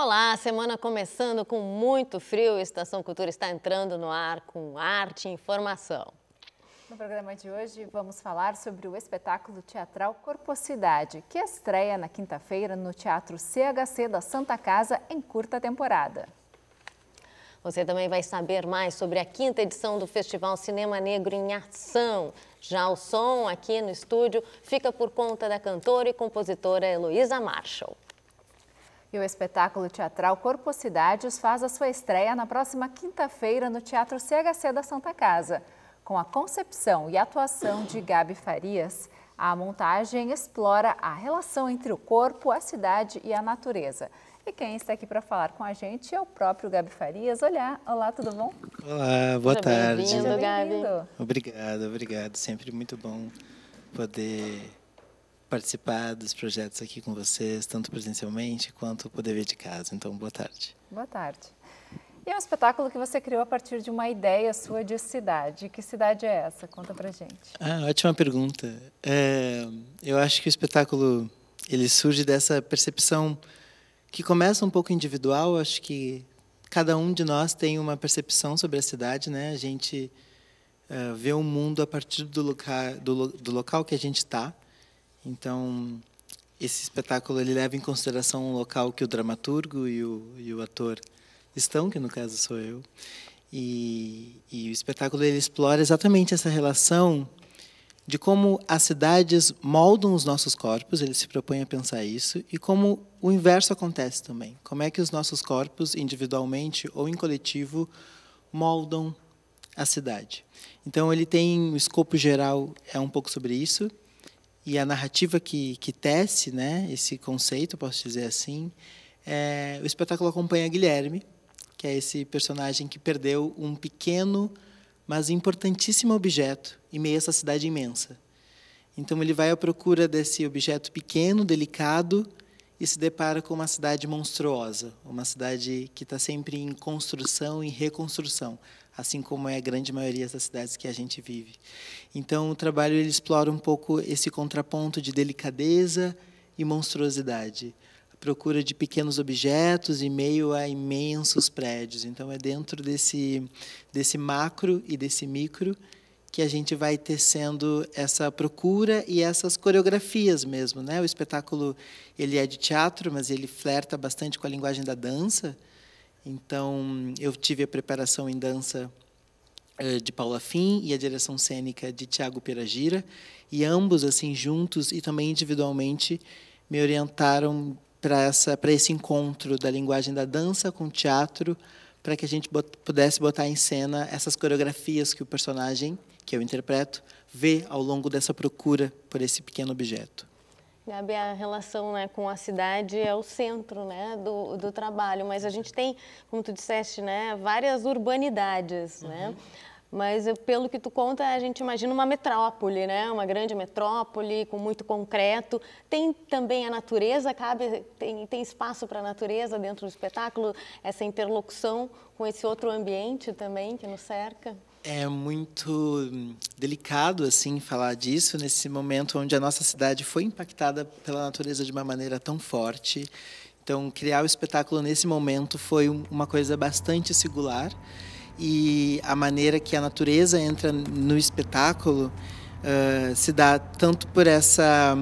Olá, semana começando com muito frio, a Estação Cultura está entrando no ar com arte e informação. No programa de hoje vamos falar sobre o espetáculo teatral Corposidade, que estreia na quinta-feira no Teatro CHC da Santa Casa em curta temporada. Você também vai saber mais sobre a quinta edição do Festival Cinema Negro em Ação. Já o som aqui no estúdio fica por conta da cantora e compositora Heloísa Marshall. E o espetáculo teatral Corposidades faz a sua estreia na próxima quinta-feira no Teatro CHC da Santa Casa. Com a concepção e atuação de Gabi Farias, a montagem explora a relação entre o corpo, a cidade e a natureza. E quem está aqui para falar com a gente é o próprio Gabi Farias. Olá, tudo bom? Olá, boa tarde. Bem-vindo, Gabi. Obrigado. Sempre muito bom poder participar dos projetos aqui com vocês, tanto presencialmente quanto poder ver de casa. Então, boa tarde. Boa tarde. E é um espetáculo que você criou a partir de uma ideia sua de cidade. Que cidade é essa? Conta pra gente. Ótima pergunta. Eu acho que o espetáculo ele surge dessa percepção que começa um pouco individual. Acho que cada um de nós tem uma percepção sobre a cidade, né? A gente vê o mundo a partir do local que a gente está. Então, esse espetáculo ele leva em consideração um local que o dramaturgo e o ator estão, que no caso sou eu. E o espetáculo ele explora exatamente essa relação de como as cidades moldam os nossos corpos, ele se propõe a pensar isso, e como o inverso acontece também. Como é que os nossos corpos, individualmente ou em coletivo, moldam a cidade. Então, ele tem um escopo geral, é um pouco sobre isso, e a narrativa que tece, né, esse conceito, posso dizer assim, o espetáculo acompanha Guilherme, que é esse personagem que perdeu um pequeno, mas importantíssimo objeto em meio a essa cidade imensa. Então, ele vai à procura desse objeto pequeno, delicado, e se depara com uma cidade monstruosa, uma cidade que está sempre em construção e reconstrução, assim como é a grande maioria das cidades que a gente vive. Então, o trabalho ele explora um pouco esse contraponto de delicadeza e monstruosidade, a procura de pequenos objetos em meio a imensos prédios. Então, é dentro desse macro e desse micro que a gente vai tecendo essa procura e essas coreografias mesmo, né? O espetáculo ele é de teatro, mas ele flerta bastante com a linguagem da dança. Então, eu tive a preparação em dança de Paula Fim e a direção cênica de Tiago Peragira, e ambos assim juntos e também individualmente me orientaram para esse encontro da linguagem da dança com o teatro, para que a gente pudesse botar em cena essas coreografias que o personagem, que eu interpreto, vê ao longo dessa procura por esse pequeno objeto. Gabi, a relação, né, com a cidade é o centro, né, do trabalho, mas a gente tem, como tu disseste, né, várias urbanidades, né? Mas pelo que tu conta, a gente imagina uma metrópole, né? Uma grande metrópole com muito concreto. Tem também a natureza, tem espaço para a natureza dentro do espetáculo, essa interlocução com esse outro ambiente também que nos cerca? É muito delicado assim falar disso nesse momento onde a nossa cidade foi impactada pela natureza de uma maneira tão forte. Então, criar o espetáculo nesse momento foi uma coisa bastante singular. E a maneira que a natureza entra no espetáculo se dá tanto por essa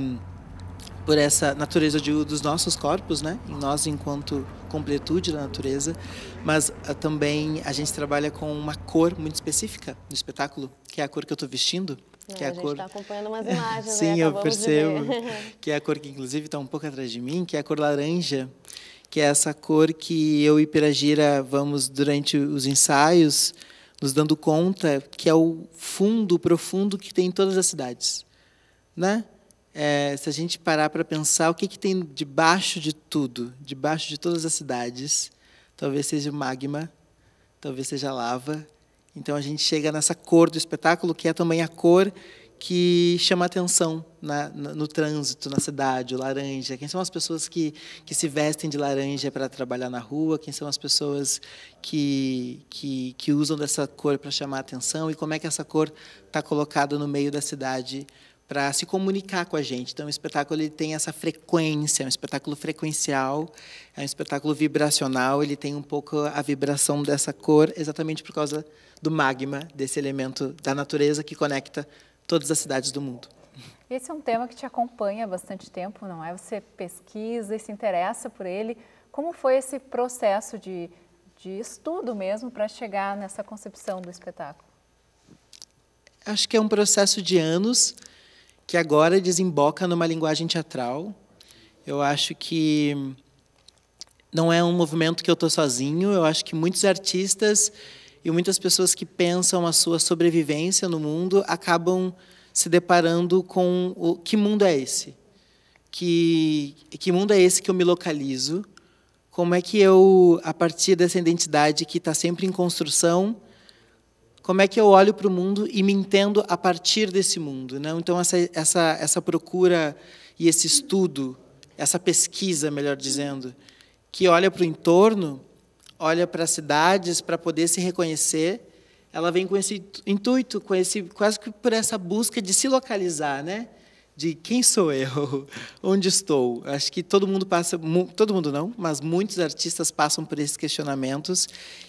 natureza dos nossos corpos, né? Em nós enquanto completude da natureza, mas também a gente trabalha com uma cor muito específica no espetáculo, que é a cor que eu estou vestindo. Que é a cor... gente está acompanhando umas imagens, Sim, né? eu percebo, que é a cor que inclusive está um pouco atrás de mim, que é a cor laranja, que é essa cor que eu e Peragira vamos, durante os ensaios, nos dando conta que é o fundo profundo que tem em todas as cidades, né? Se a gente parar para pensar o que tem debaixo de tudo, debaixo de todas as cidades, talvez seja o magma, talvez seja a lava. Então, a gente chega nessa cor do espetáculo, que é também a cor que chama atenção no trânsito, na cidade, o laranja. Quem são as pessoas que se vestem de laranja para trabalhar na rua? Quem são as pessoas que usam dessa cor para chamar atenção? E como é que essa cor está colocada no meio da cidade para se comunicar com a gente. Então, o espetáculo ele tem essa frequência, é um espetáculo frequencial, é um espetáculo vibracional, ele tem um pouco a vibração dessa cor, exatamente por causa do magma, desse elemento da natureza que conecta todas as cidades do mundo. Esse é um tema que te acompanha há bastante tempo, não é? Você pesquisa e se interessa por ele. Como foi esse processo de estudo mesmo para chegar nessa concepção do espetáculo? Acho que é um processo de anos, que agora desemboca numa linguagem teatral. Eu acho que não é um movimento que eu estou sozinho. Eu acho que muitos artistas e muitas pessoas que pensam a sua sobrevivência no mundo acabam se deparando com o que mundo é esse? Que mundo é esse que eu me localizo? Como é que eu, a partir dessa identidade que está sempre em construção, como é que eu olho para o mundo e me entendo a partir desse mundo, né? Então, essa procura e esse estudo, essa pesquisa, melhor dizendo, que olha para o entorno, olha para as cidades para poder se reconhecer, ela vem com esse intuito, quase que por essa busca de se localizar, né? De quem sou eu, onde estou. Acho que todo mundo passa, todo mundo não, mas muitos artistas passam por esses questionamentos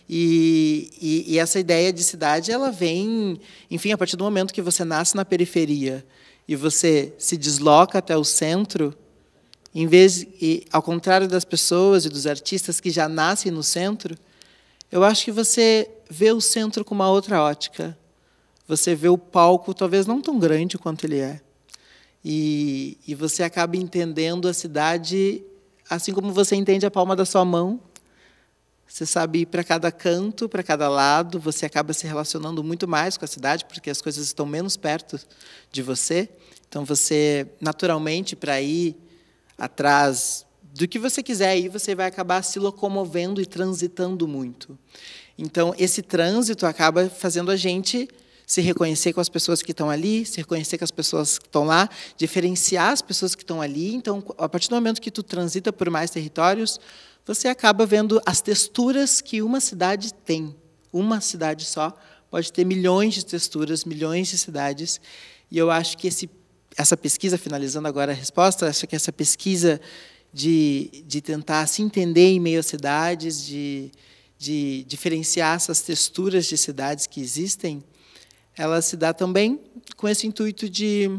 e essa ideia de cidade, ela vem, enfim, a partir do momento que você nasce na periferia e você se desloca até o centro, ao contrário das pessoas e dos artistas que já nascem no centro, eu acho que você vê o centro com uma outra ótica. Você vê o palco, talvez não tão grande quanto ele é. E você acaba entendendo a cidade assim como você entende a palma da sua mão. Você sabe ir para cada canto, para cada lado, você acaba se relacionando muito mais com a cidade, porque as coisas estão menos perto de você. Então, você, naturalmente, para ir atrás do que você quiser ir, você vai acabar se locomovendo e transitando muito. Então, esse trânsito acaba fazendo a gente se reconhecer com as pessoas que estão ali, se reconhecer com as pessoas que estão lá, diferenciar as pessoas que estão ali. Então, a partir do momento que tu transita por mais territórios, você acaba vendo as texturas que uma cidade tem. Uma cidade só pode ter milhões de texturas, milhões de cidades. E eu acho que essa pesquisa, finalizando agora a resposta, acho que essa pesquisa de tentar se entender em meio às cidades, de diferenciar essas texturas de cidades que existem, ela se dá também com esse intuito de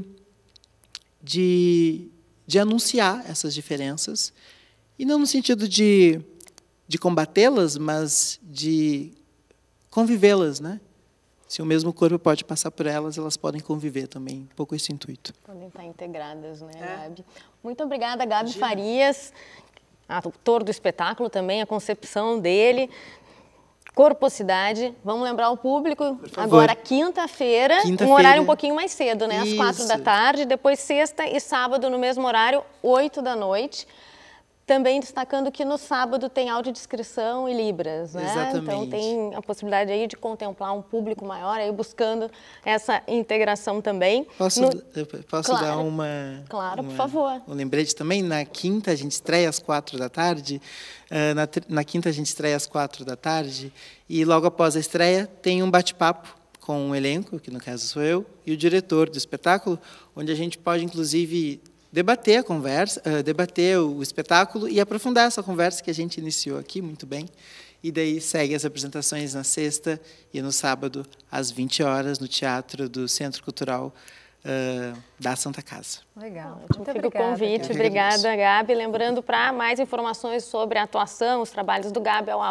anunciar essas diferenças, e não no sentido de combatê-las, mas de convivê-las, né? Se o mesmo corpo pode passar por elas, elas podem conviver também, um pouco esse intuito. Podem estar integradas, né, Gabi? Muito obrigada, Gabi Farias, autor do espetáculo também, a concepção dele. Corposidade, vamos lembrar o público, agora quinta-feira, um horário um pouquinho mais cedo, né? Às 4 da tarde, depois sexta e sábado no mesmo horário, 8 da noite. Também destacando que no sábado tem audiodescrição e Libras, né? Exatamente. Então tem a possibilidade aí de contemplar um público maior, aí buscando essa integração também. Posso claro, dar uma... Claro, por favor. Um lembrete também? Na quinta a gente estreia às 4 da tarde, na quinta a gente estreia às 4 da tarde, e logo após a estreia tem um bate-papo com o elenco, que no caso sou eu, e o diretor do espetáculo, onde a gente pode, inclusive, debater a conversa, debater o espetáculo e aprofundar essa conversa que a gente iniciou aqui muito bem. E daí segue as apresentações na sexta e no sábado, às 20 horas, no Teatro do Centro Cultural da Santa Casa. Legal. Fica o convite. Obrigada, Gabi. Lembrando, para mais informações sobre a atuação, os trabalhos do Gabi, é o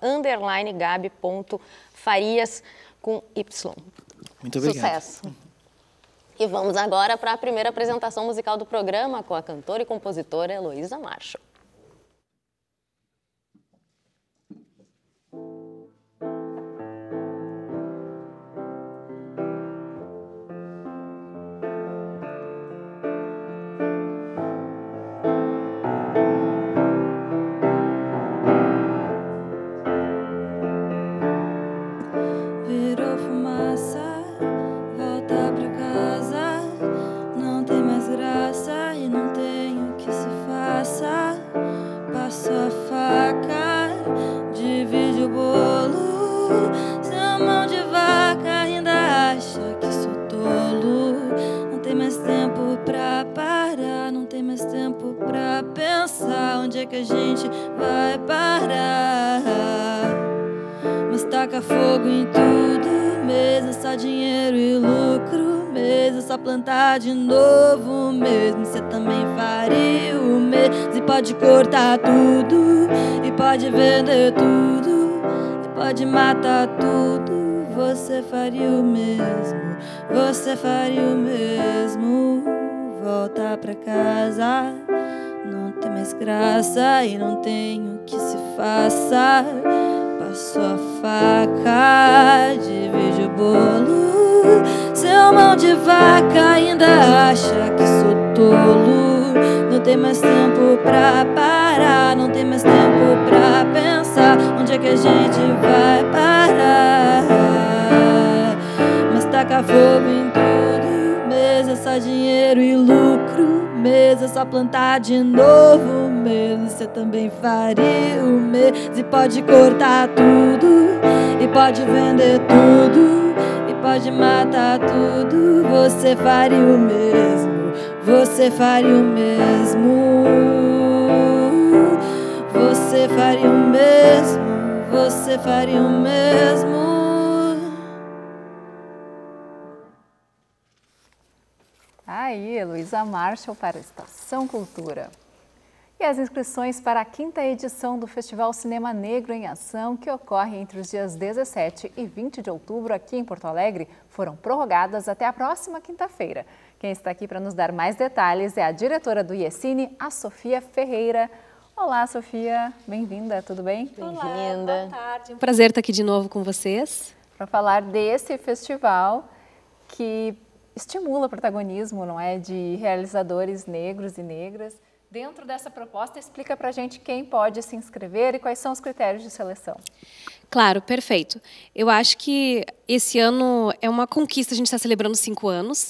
@gabi.farias com Y. Muito obrigado. Sucesso. E vamos agora para a primeira apresentação musical do programa com a cantora e compositora Heloísa Marshall. Virou fumaça, volta pra casa. Não tem mais graça e não tem o que se faça. onde é que a gente vai parar? Mas taca fogo em tudo mesmo, só dinheiro e lucro mesmo, só plantar de novo mesmo. Você também faria o mesmo, e pode cortar tudo, e pode vender tudo, e pode matar tudo. Você faria o mesmo, você faria o mesmo. Voltar pra casa não tem mais graça e não tem o que se faça. Passou a faca, divide o bolo. Seu mão de vaca ainda acha que sou tolo. Não tem mais tempo pra parar, não tem mais tempo pra pensar onde é que a gente vai parar. Mas taca fogo em tudo, mesa só dinheiro e lucro, mesa só plantar de novo mesmo. Você também faria o mesmo, e pode cortar tudo, e pode vender tudo, e pode matar tudo. Você faria o mesmo, você faria o mesmo. Você faria o mesmo, você faria o mesmo. Aí, Heloísa Marshall para a Estação Cultura. E as inscrições para a 5ª edição do Festival Cinema Negro em Ação, que ocorre entre os dias 17 e 20 de outubro aqui em Porto Alegre, foram prorrogadas até a próxima quinta-feira. Quem está aqui para nos dar mais detalhes é a diretora do IECine, a Sofia Ferreira. Olá, Sofia, bem-vinda, tudo bem? Bem-vinda. Boa tarde, um prazer estar aqui de novo com vocês. Para falar desse festival que estimula o protagonismo, não é, de realizadores negros e negras. Dentro dessa proposta, explica para a gente quem pode se inscrever e quais são os critérios de seleção. Claro, perfeito. Eu acho que esse ano é uma conquista, a gente está celebrando 5 anos.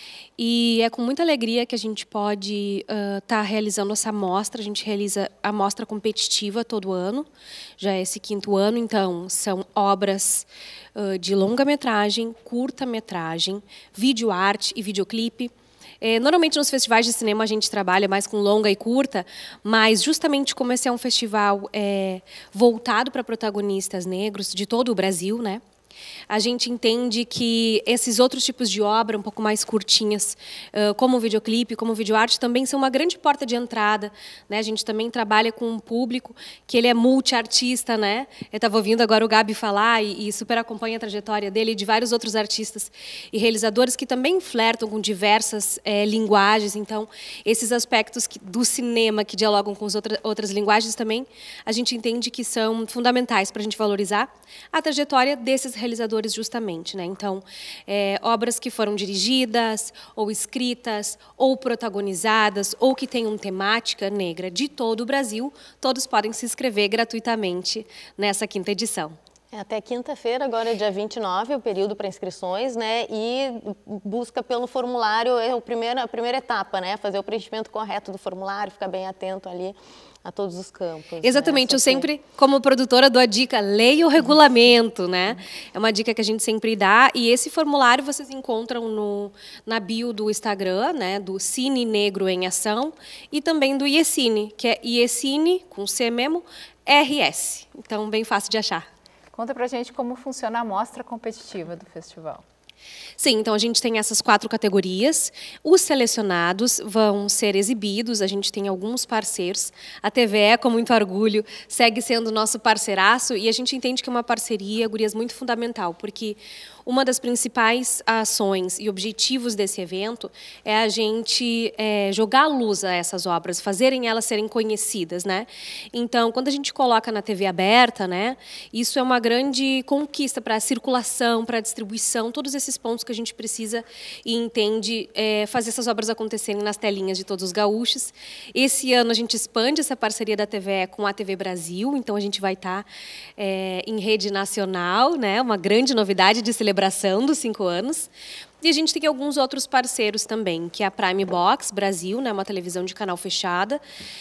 E é com muita alegria que a gente pode estar realizando essa mostra. A gente realiza a mostra competitiva todo ano, já é esse 5º ano. Então, são obras de longa-metragem, curta-metragem, vídeo-arte e videoclipe. Normalmente, nos festivais de cinema, a gente trabalha mais com longa e curta, mas justamente como esse é um festival voltado para protagonistas negros de todo o Brasil, né? A gente entende que esses outros tipos de obra, um pouco mais curtinhas, como o videoclipe, como o videoarte, também são uma grande porta de entrada, né? A gente também trabalha com um público que ele é multiartista, né? Eu estava ouvindo agora o Gabi falar e super acompanha a trajetória dele e de vários outros artistas e realizadores que também flertam com diversas linguagens. Então, esses aspectos do cinema que dialogam com as outras linguagens também, a gente entende que são fundamentais para a gente valorizar a trajetória desses realizadores justamente, né? Então, obras que foram dirigidas, ou escritas, ou protagonizadas, ou que tenham temática negra de todo o Brasil, todos podem se inscrever gratuitamente nessa 5ª edição. Até quinta-feira, agora dia 29, o período para inscrições, né? E busca pelo formulário, é a primeira etapa, né? Fazer o preenchimento correto do formulário, ficar bem atento ali a todos os campos. Exatamente, né? Eu sempre, como produtora, dou a dica, leia o regulamento, né? É uma dica que a gente sempre dá, e esse formulário vocês encontram na bio do Instagram, né? Do Cine Negro em Ação, e também do IECine, que é IECine, com C mesmo, RS. Então, bem fácil de achar. Conta pra gente como funciona a mostra competitiva do festival. Sim, então a gente tem essas 4 categorias. Os selecionados vão ser exibidos, a gente tem alguns parceiros. A TVE, com muito orgulho, segue sendo nosso parceiraço e a gente entende que é uma parceria, gurias, muito fundamental, porque uma das principais ações e objetivos desse evento é a gente jogar a luz a essas obras, fazerem elas serem conhecidas, né? Então, quando a gente coloca na TV aberta, né, isso é uma grande conquista para a circulação, para a distribuição, todos esses pontos que a gente precisa e entende fazer essas obras acontecerem nas telinhas de todos os gaúchos. Esse ano a gente expande essa parceria da TVE com a TV Brasil, então a gente vai estar em rede nacional, né, uma grande novidade de celebração dos 5 anos. E a gente tem alguns outros parceiros também, que é a Prime Box Brasil, né, uma televisão de canal fechada,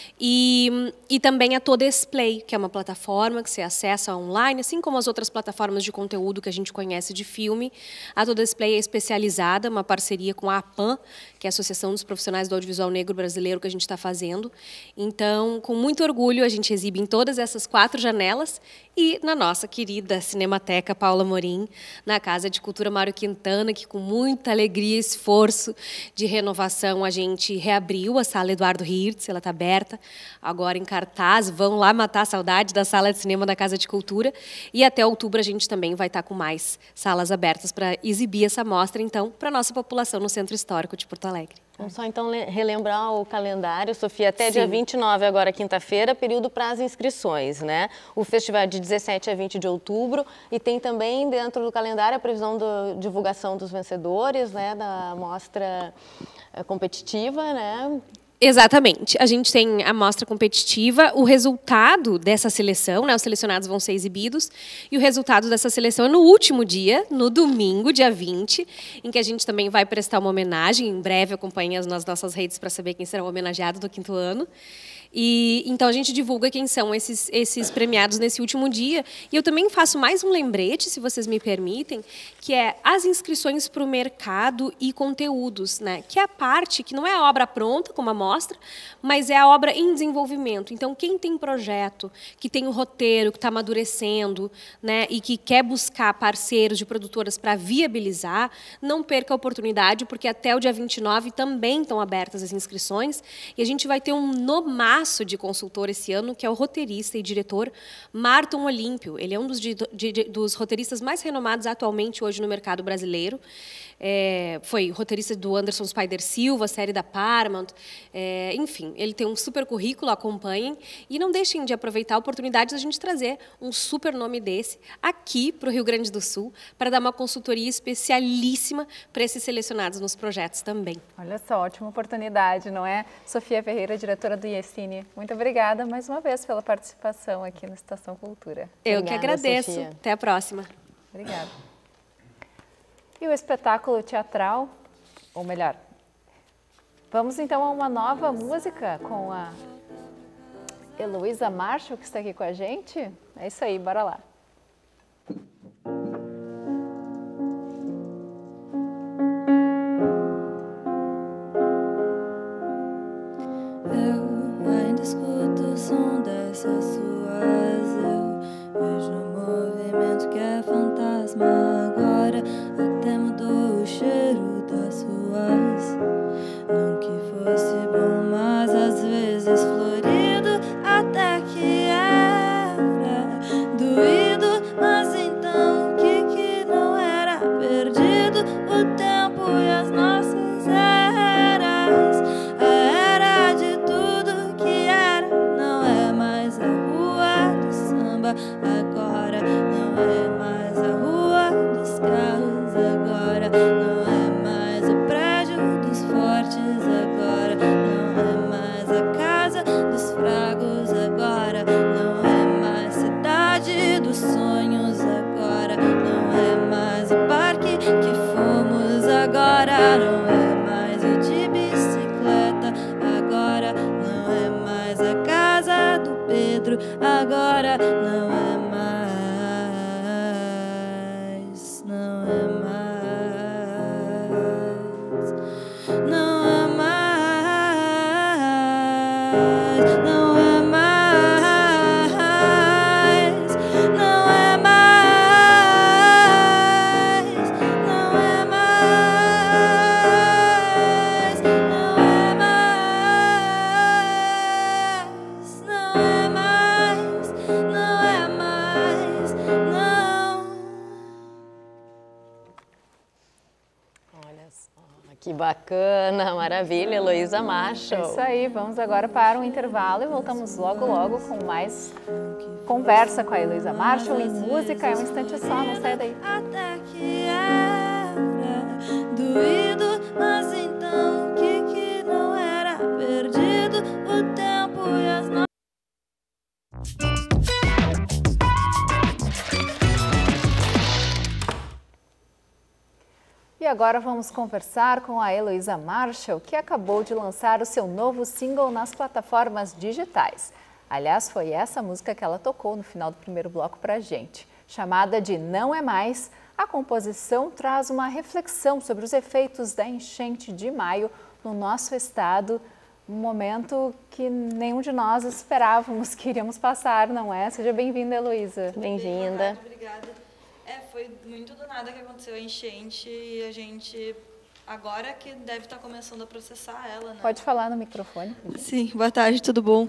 e também a Todesplay, que é uma plataforma que você acessa online, assim como as outras plataformas de conteúdo que a gente conhece de filme. A Todesplay é especializada, uma parceria com a APAN, que é a Associação dos Profissionais do Audiovisual Negro Brasileiro, que a gente está fazendo. Então, com muito orgulho, a gente exibe em todas essas 4 janelas e na nossa querida Cinemateca Paula Morim, na Casa de Cultura Mário Quintana, que com muita alegria e esforço de renovação a gente reabriu a Sala Eduardo Hirtz, ela está aberta, agora em cartaz, vão lá matar a saudade da Sala de Cinema da Casa de Cultura, e até outubro a gente também vai estar com mais salas abertas para exibir essa mostra, então, para a nossa população no Centro Histórico de Porto Alegre. Vamos só então relembrar o calendário, Sofia, até dia 29, agora quinta-feira, período para as inscrições, né? O festival é de 17 a 20 de outubro e tem também dentro do calendário a previsão da divulgação dos vencedores, né, da mostra competitiva, né? Exatamente. A gente tem a mostra competitiva, o resultado dessa seleção, né, os selecionados vão ser exibidos, e o resultado dessa seleção é no último dia, no domingo, dia 20, em que a gente também vai prestar uma homenagem. Em breve acompanhem nas nossas redes para saber quem será o homenageado do 5º ano. E então a gente divulga quem são esses premiados nesse último dia. E eu também faço mais um lembrete, se vocês me permitem, que é as inscrições para o mercado e conteúdos, né? Que é a parte que não é a obra pronta, como a mostra, mas é a obra em desenvolvimento. Então, quem tem projeto, que tem o roteiro, que está amadurecendo, né, e que quer buscar parceiros de produtoras para viabilizar, não perca a oportunidade, porque até o dia 29 também estão abertas as inscrições. E a gente vai ter um nomaço de consultor esse ano, que é o roteirista e diretor Marton Olímpio. Ele é um dos roteiristas mais renomados atualmente hoje no mercado brasileiro. Foi roteirista do Anderson Spider Silva, série da Paramount. Enfim, ele tem um super currículo, acompanhem. E não deixem de aproveitar a oportunidade de a gente trazer um super nome desse aqui para o Rio Grande do Sul, para dar uma consultoria especialíssima para esses selecionados nos projetos também. Olha só, ótima oportunidade, não é? Sofia Ferreira, diretora do IECine. Muito obrigada mais uma vez pela participação aqui no Estação Cultura. Eu que agradeço. Sofia. Até a próxima. Obrigada. E o espetáculo teatral, ou melhor, vamos então a uma nova música com a Heloísa Marshall, que está aqui com a gente. É isso aí, bora lá. Eu ainda escuto o som dessas suas, eu vejo um movimento que é fantasma agora, até mudou o cheiro das suas. Não que fosse bom, mas às vezes florido, até que era doído, mas então que não era perdido o tempo e as nossas eras. A era de tudo que era não é mais a rua do samba agora, não é mais a rua dos carros agora, não é mais o prédio dos fortes agora, não é mais a casa dos fracos agora, não é mais cidade dos sonhos agora, não é mais o parque que fomos agora, não é mais o de bicicleta agora, não é mais a casa do Pedro agora, não é mais, não é mais, não é mais, não é mais, não é mais, não é mais, não é mais, não é mais, não é mais, não. Olha só, que bacana, maravilha, Heloísa Marshall. É isso aí, vamos agora para um intervalo e voltamos logo com mais conversa com a Heloísa Marshall e música. É um instante só, não sai daí. Até que era doído, mas então que não era perdido o tempo e as nossas. E agora vamos conversar com a Heloísa Marshall, que acabou de lançar o seu novo single nas plataformas digitais. Aliás, foi essa música que ela tocou no final do primeiro bloco pra gente. Chamada de Não É Mais, a composição traz uma reflexão sobre os efeitos da enchente de maio no nosso estado, um momento que nenhum de nós esperávamos que iríamos passar, não é? Seja bem-vinda, Heloísa. Bem-vinda. Obrigada. Foi muito do nada que aconteceu a enchente e a gente agora que deve estar começando a processar ela, né? Pode falar no microfone. Sim, boa tarde, tudo bom?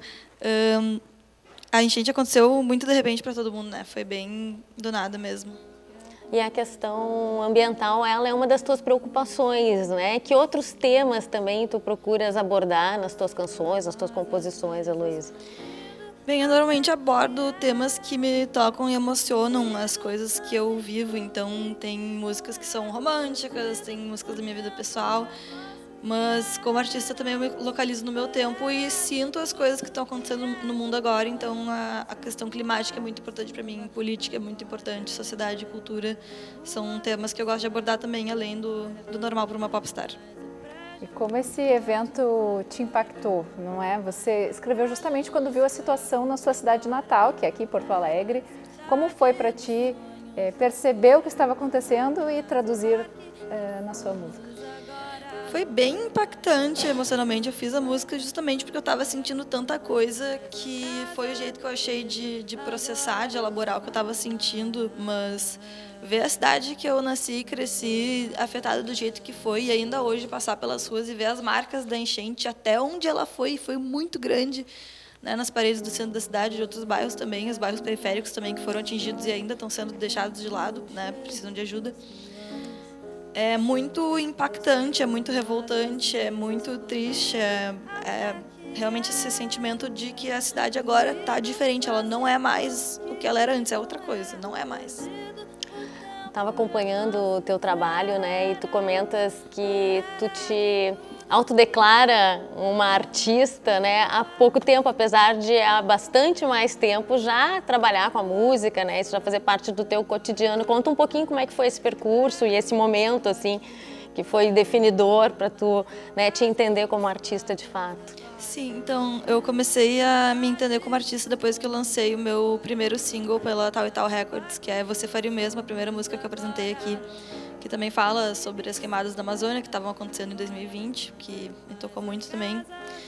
A enchente aconteceu muito de repente para todo mundo, né? Foi bem do nada mesmo. E a questão ambiental, ela é uma das tuas preocupações, né? Que outros temas também tu procuras abordar nas tuas canções, nas tuas composições, Heloísa? Bem, eu normalmente abordo temas que me tocam e emocionam, as coisas que eu vivo. Então, tem músicas que são românticas, tem músicas da minha vida pessoal. Mas, como artista, também eu me localizo no meu tempo e sinto as coisas que estão acontecendo no mundo agora. Então, a questão climática é muito importante para mim, política é muito importante, sociedade e cultura são temas que eu gosto de abordar também, além do normal para uma popstar. E como esse evento te impactou, não é? Você escreveu justamente quando viu a situação na sua cidade natal, que é aqui em Porto Alegre. Como foi para ti perceber o que estava acontecendo e traduzir na sua música? Foi bem impactante emocionalmente. Eu fiz a música justamente porque eu estava sentindo tanta coisa que foi o jeito que eu achei de processar, de elaborar o que eu estava sentindo. Mas ver a cidade que eu nasci e cresci afetada do jeito que foi e ainda hoje passar pelas ruas e ver as marcas da enchente até onde ela foi muito grande, né, nas paredes do centro da cidade, de outros bairros também, os bairros periféricos também que foram atingidos e ainda estão sendo deixados de lado, né, precisam de ajuda. É muito impactante, é muito revoltante, é muito triste, é realmente esse sentimento de que a cidade agora está diferente, ela não é mais o que ela era antes, é outra coisa, não é mais. Estava acompanhando o teu trabalho, né, e tu comentas que tu te autodeclara uma artista, né, há pouco tempo, apesar de há bastante mais tempo já trabalhar com a música, né, isso já fazer parte do teu cotidiano. Conta um pouquinho como é que foi esse percurso e esse momento, assim, que foi definidor para tu, né, te entender como artista de fato. Sim, então eu comecei a me entender como artista depois que eu lancei o meu primeiro single pela Tal e Tal Records, que é Você Faria o Mesmo, a primeira música que eu apresentei aqui, que também fala sobre as queimadas da Amazônia que estavam acontecendo em 2020, que me tocou muito também.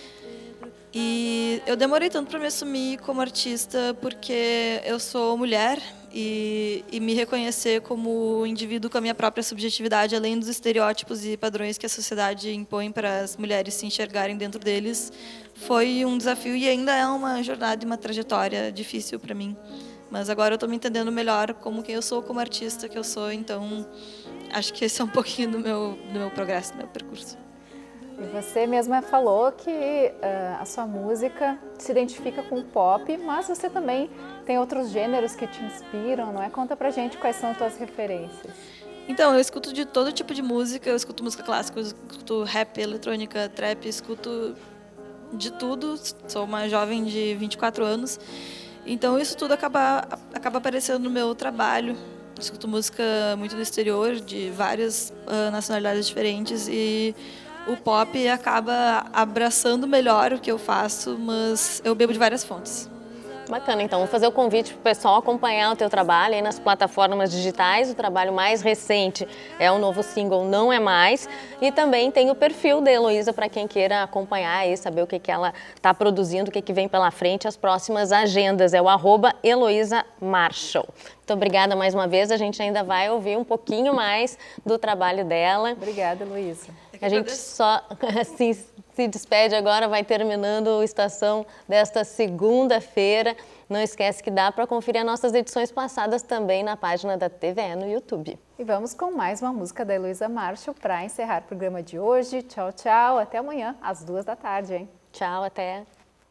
E eu demorei tanto para me assumir como artista porque eu sou mulher e me reconhecer como indivíduo com a minha própria subjetividade, além dos estereótipos e padrões que a sociedade impõe para as mulheres se enxergarem dentro deles, foi um desafio e ainda é uma jornada e uma trajetória difícil para mim. Mas agora eu estou me entendendo melhor como quem eu sou, como artista que eu sou, então acho que esse é um pouquinho do meu progresso, do meu percurso. E você mesma falou que a sua música se identifica com o pop, mas você também tem outros gêneros que te inspiram, não é? Conta pra gente quais são as tuas referências. Então, eu escuto de todo tipo de música, eu escuto música clássica, eu escuto rap, eletrônica, trap, escuto de tudo, sou uma jovem de 24 anos, então isso tudo acaba aparecendo no meu trabalho. Eu escuto música muito do exterior, de várias nacionalidades diferentes e o pop acaba abraçando melhor o que eu faço, mas eu bebo de várias fontes. Bacana, então vou fazer o convite para o pessoal acompanhar o teu trabalho aí nas plataformas digitais. O trabalho mais recente é o novo single Não É Mais e também tem o perfil da Heloísa para quem queira acompanhar e saber o que ela está produzindo, o que vem pela frente, as próximas agendas. É o @HeloísaMarshall. Muito obrigada mais uma vez, a gente ainda vai ouvir um pouquinho mais do trabalho dela. Obrigada, Heloísa. A gente só se despede agora, vai terminando a estação desta segunda-feira. Não esquece que dá para conferir as nossas edições passadas também na página da TVE no YouTube. E vamos com mais uma música da Heloísa Marshall para encerrar o programa de hoje. Tchau, tchau. Até amanhã, às 2h, hein? Tchau, até.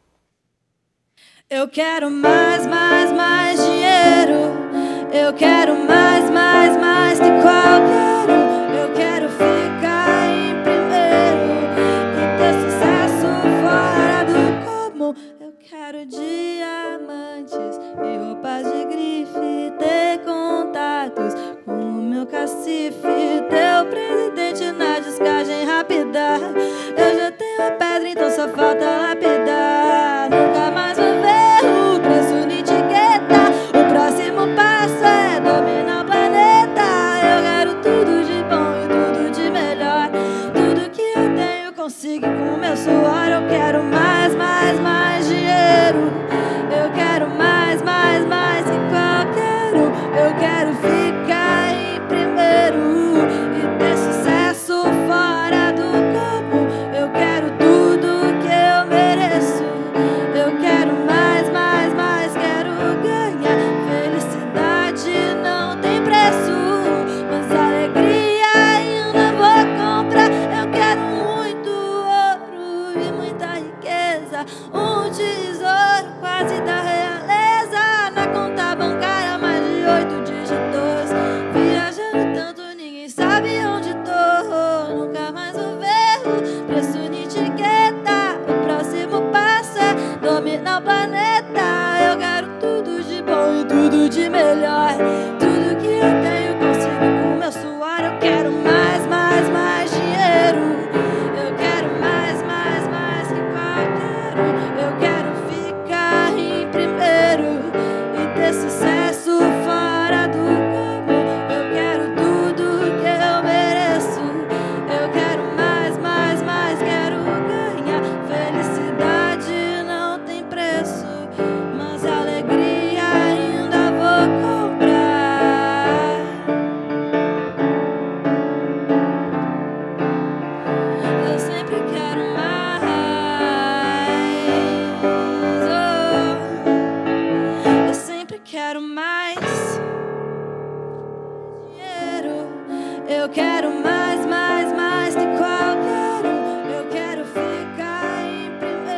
Eu quero mais dinheiro. Eu quero mais que qualquer um. Eu quero ficar em primeiro e ter sucesso fora do comum. Eu quero diamantes e roupas de grife, ter contatos com o meu cacife, teu presidente. suor. Eu quero mais, mais, mais dinheiro. Eu quero mais, mais, mais que qualquer um. Eu quero ficar em primeiro e ter sucesso fora do comum. Eu quero tudo que eu mereço. Eu quero mais, mais, mais, quero ganhar. Felicidade não tem preço, mas alegria ainda vou comprar. Eu quero muito ouro e muita riqueza, um tesouro quase da realeza. Na conta bancária mais de 8 dígitos, viajando tanto ninguém sabe onde tô. Nunca mais vou ver o preço de etiqueta. O próximo passo é dominar o planeta. Eu quero tudo de bom e tudo de melhor. Tudo que eu tenho consigo com meu suor. Eu quero mais, mais, mais dinheiro. Eu quero mais, mais, mais que qualquer um. Eu quero ficar em primeiro e ter sucesso